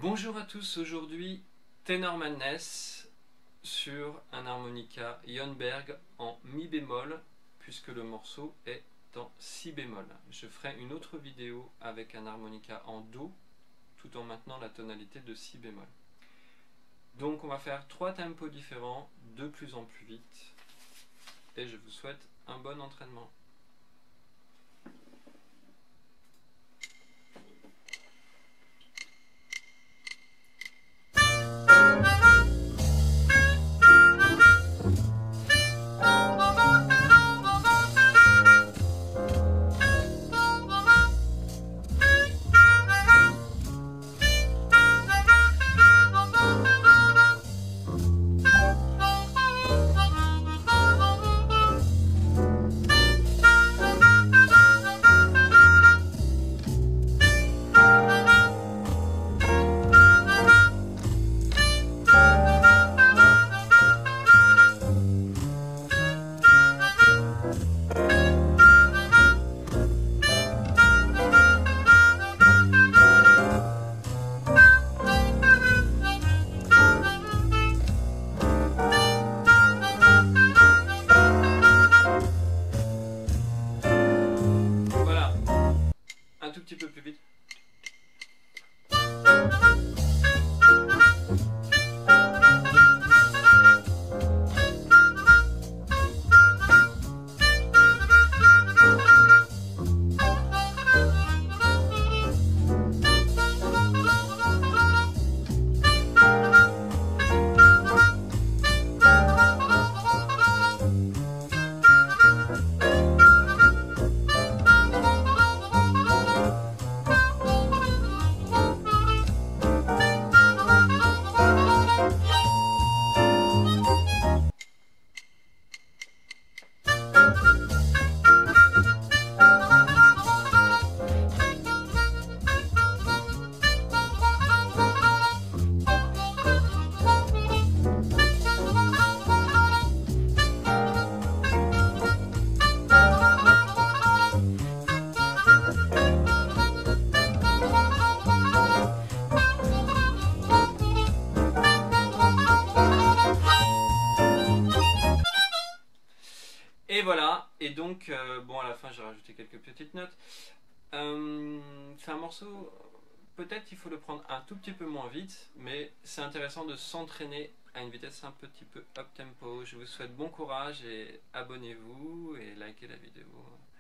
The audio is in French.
Bonjour à tous, aujourd'hui Tenor Madness sur un harmonica Jönnberg en mi bémol puisque le morceau est en si bémol. Je ferai une autre vidéo avec un harmonica en do tout en maintenant la tonalité de si bémol. Donc on va faire trois tempos différents de plus en plus vite et je vous souhaite un bon entraînement. Voilà, un tout petit peu plus vite. Et voilà, et donc, bon à la fin j'ai rajouté quelques petites notes. C'est un morceau, peut-être il faut le prendre un tout petit peu moins vite, mais c'est intéressant de s'entraîner à une vitesse un petit peu up tempo. Je vous souhaite bon courage et abonnez-vous et likez la vidéo.